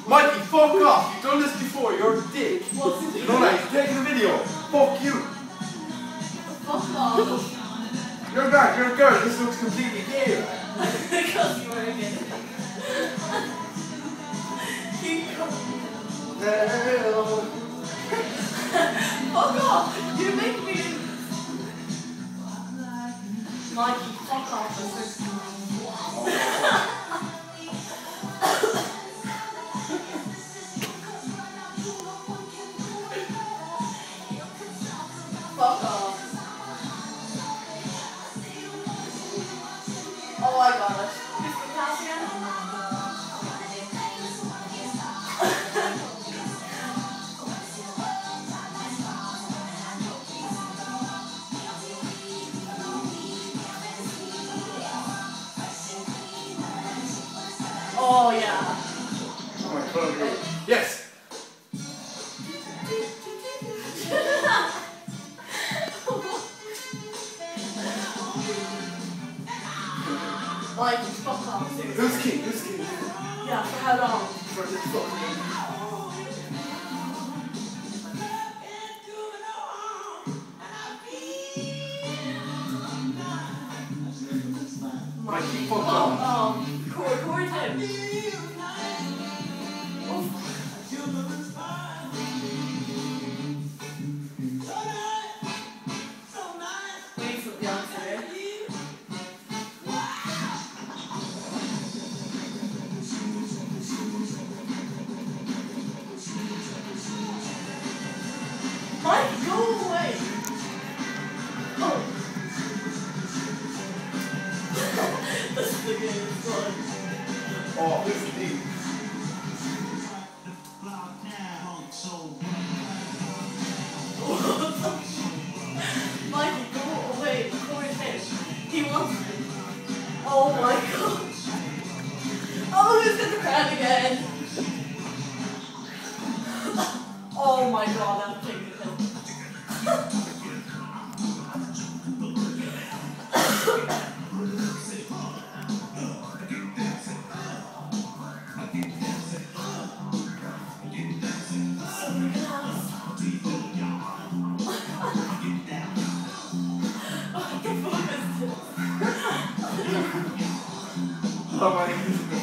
Mikey, fuck off! You've done this before, you're a dick. No, no, he's taking a video. Fuck you. Fuck off. You're back, you're a girl, this looks completely gay. Because you were again. Keep going. Fuck off! You make me. Mikey, fuck off. Fuck off. Oh, I got it. Is the pass again? Oh, yeah. Oh my god, yes! Like, fuck off, seriously. Who's king? Who's king? Yeah, for how long? For this fucking... Mikey, fuck off. Corey Tim. Oh. Wait for the answer. Mike, go away! Oh! This is the game, son. Oh, this is deep. Mikey, go away! Corey Tim. He wants me. Oh my god! Oh, who's in the crowd again? Oh my god, that's taking a pill. Oh my god.